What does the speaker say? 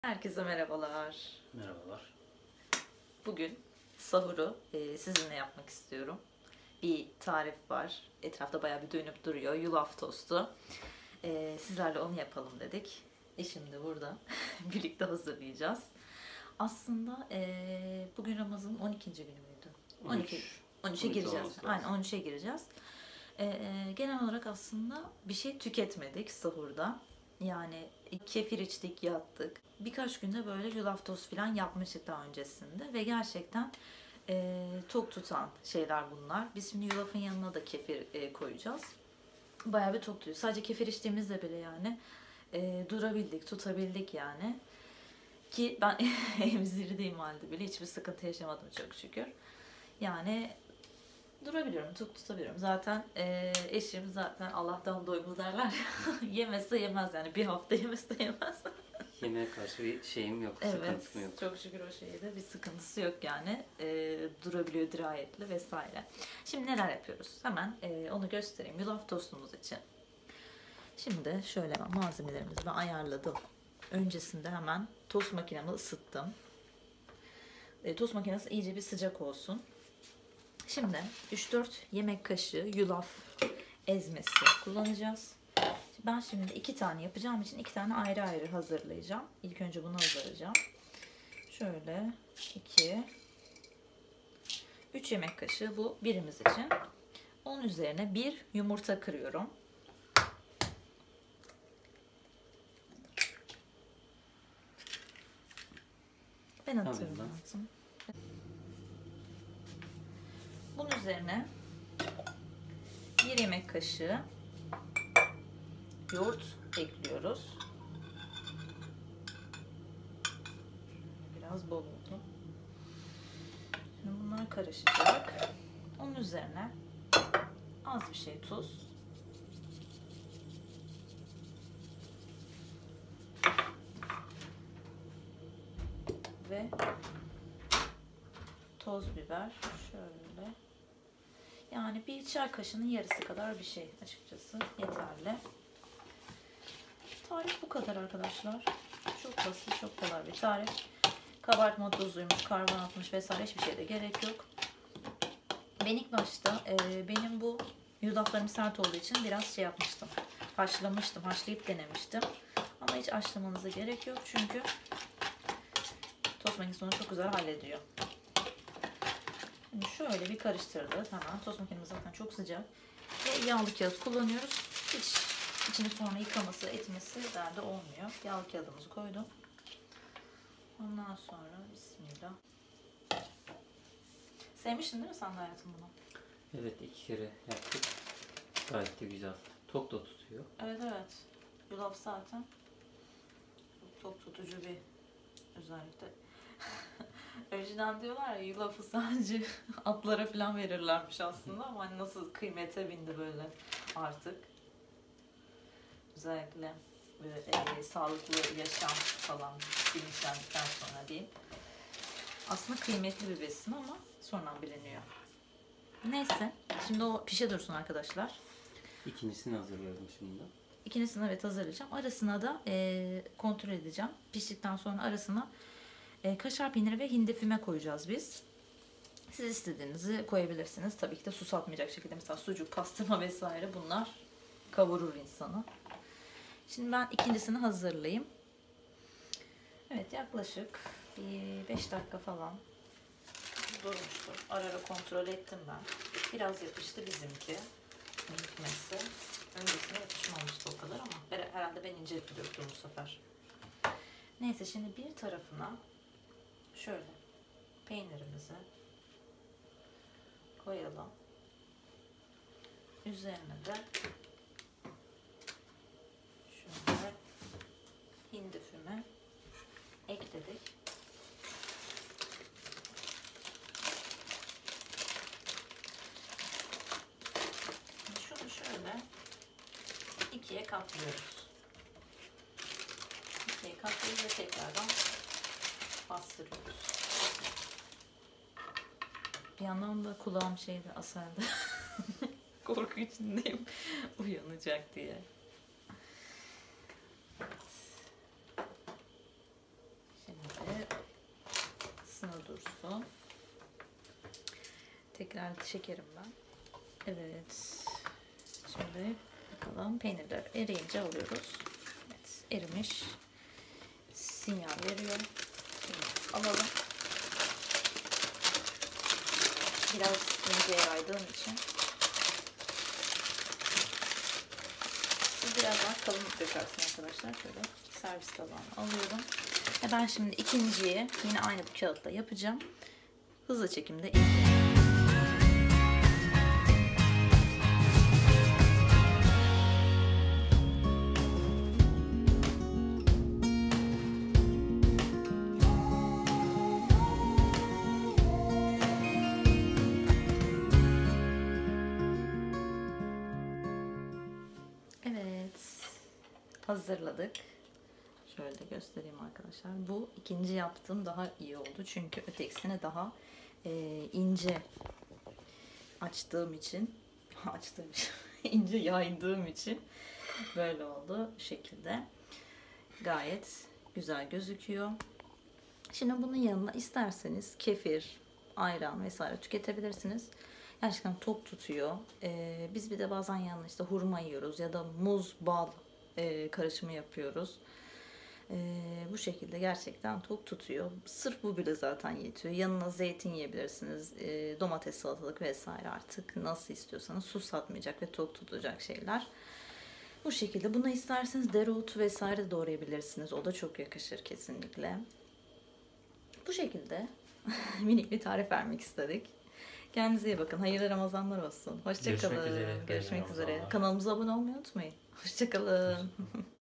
Herkese merhabalar. Merhabalar. Bugün sahuru sizinle yapmak istiyorum. Bir tarif var. Etrafta bayağı bir dönüp duruyor. Yulaf tostu. Sizlerle onu yapalım dedik. Eşim de burada. Birlikte hazırlayacağız. Aslında bugün Ramazan'ın 12. günü müydü? 13'e gireceğiz. Aynen 13'e gireceğiz. Genel olarak aslında bir şey tüketmedik sahurda. Yani kefir içtik, yattık. Birkaç günde böyle yulaf tostu falan yapmıştık daha öncesinde. Ve gerçekten tok tutan şeyler bunlar. Biz şimdi yulafın yanına da kefir koyacağız. Bayağı bir tok tutuyor. Sadece kefir içtiğimizde bile yani durabildik, tutabildik yani. Ki ben emzirdeyim halde bile hiçbir sıkıntı yaşamadım çok şükür. Yani durabiliyorum, tutabiliyorum. Zaten eşim zaten Allah'tan doyumlu derler. Yemezse yemez yani. Bir hafta yemezse yemez. Yemeğe karşı bir şeyim yok, Evet, sıkıntım yok. çok şükür o şeyde bir sıkıntısı yok yani. Durabiliyor dirayetli vesaire. Şimdi neler yapıyoruz? Hemen onu göstereyim. Yulaf tostumuz için. Şimdi şöyle malzemelerimizi ben ayarladım. Öncesinde hemen tost makinemi ısıttım. Tost makinesi iyice bir sıcak olsun. Şimdi 3-4 yemek kaşığı yulaf ezmesi kullanacağız. Ben şimdi 2 tane yapacağım için 2 tane ayrı ayrı hazırlayacağım. İlk önce bunu hazırlayacağım. Şöyle 2 3 yemek kaşığı bu birimiz için. Onun üzerine bir yumurta kırıyorum. Ben atıyorum lazım. Bunun üzerine bir yemek kaşığı yoğurt ekliyoruz. Biraz bol oldu. Şimdi bunlar karışacak. Onun üzerine az bir şey tuz. Ve toz biber şöyle. Yani bir çay kaşığının yarısı kadar bir şey açıkçası yeterli. Tarif bu kadar arkadaşlar. Çok basit, çok kolay bir tarif. Kabartma tozuymuş, karbonatmış vesaire hiçbir şeye de gerek yok. Ben ilk başta benim bu yulaflarım sert olduğu için biraz şey yapmıştım. Haşlamıştım, haşlayıp denemiştim. Ama hiç haşlamanıza gerek yok çünkü tost makinesi onu çok güzel hallediyor. Şimdi şöyle bir karıştırdık hemen. Tost makinemiz zaten çok sıcak. Ve yağlı kağıt kullanıyoruz. Hiç içini sonra yıkaması, etmesi derdi olmuyor. Yağlı kağıdımızı koydum. Ondan sonra bismillah. Sevmiştin değil mi sen de hayatım bunu? Evet, 2 kere yaptık. Gayet de güzel. Tok da tutuyor. Evet evet. Yulaf zaten çok tutucu bir özellikle. Önceden diyorlar ya yulafı sadece atlara falan verirlermiş aslında ama hani nasıl kıymete bindi böyle artık. Özellikle sağlıklı yaşam falan bilinçlendikten sonra diyeyim. Aslında kıymetli bir besin ama sonradan biliniyor. Neyse. Şimdi o pişe dursun arkadaşlar. İkincisini hazırlıyorum şimdi. İkincisini evet hazırlayacağım. Arasına da kontrol edeceğim. Piştikten sonra arasına kaşar peyniri ve hindi füme koyacağız biz. Siz istediğinizi koyabilirsiniz. Tabii ki de susatmayacak şekilde. Mesela sucuk, pastırma vesaire bunlar kavurur insanı. Şimdi ben ikincisini hazırlayayım. Evet yaklaşık 5 dakika falan durmuştur. Ara ara kontrol ettim ben. Biraz yapıştı bizimki. Hikmetse. Öncesine yapışmamıştı o kadar ama herhalde ben ince döktüm bu sefer. Neyse şimdi bir tarafına şöyle peynirimizi koyalım. Üzerine de şöyle hindi füme ekledik. Şunu şöyle ikiye katlıyoruz. İkiye katlıyoruz ve tekrardan bastırıyoruz. Bir yandan da kulağım şeyde asardı. Korku içindeyim. Uyanacak diye. dursun. Tekrar çekerim ben. Evet. Şimdi bakalım, peynirler eriyince alıyoruz. Evet, erimiş. Sinyal veriyor. Şimdi alalım. Biraz inceye yaydığım için biraz daha kalın dökersin arkadaşlar. Şöyle servis tabağına alıyorum. Ve ben şimdi ikinciyi yine aynı bu kağıtla yapacağım. Hızlı çekimde izleyin. Hazırladık. Şöyle göstereyim arkadaşlar. Bu ikinci yaptığım daha iyi oldu. Çünkü ötekisine daha ince açtığım için ince yaydığım için böyle oldu. Bu şekilde. Gayet güzel gözüküyor. Şimdi bunun yanına isterseniz kefir, ayran vesaire tüketebilirsiniz. Gerçekten tok tutuyor. Biz bir de bazen yanına işte hurma yiyoruz ya da muz, bal karışımı yapıyoruz. Bu şekilde gerçekten tok tutuyor. Sırf bu bile zaten yetiyor. Yanına zeytin yiyebilirsiniz. Domates, salatalık vesaire, artık nasıl istiyorsanız, su satmayacak ve tok tutacak şeyler. Bu şekilde. Buna isterseniz dereotu vesaire de doğrayabilirsiniz. O da çok yakışır kesinlikle. Bu şekilde minik bir tarif vermek istedik. Kendinize iyi bakın. Hayırlı Ramazanlar olsun. Hoşça kalın. Görüşmek üzere. Kanalımıza abone olmayı unutmayın. Hoşça kalın.